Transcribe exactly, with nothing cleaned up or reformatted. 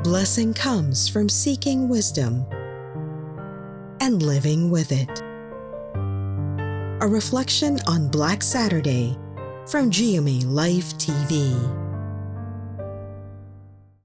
Blessing comes from seeking wisdom and living with it. A reflection on Black Saturday from G M A Life T V.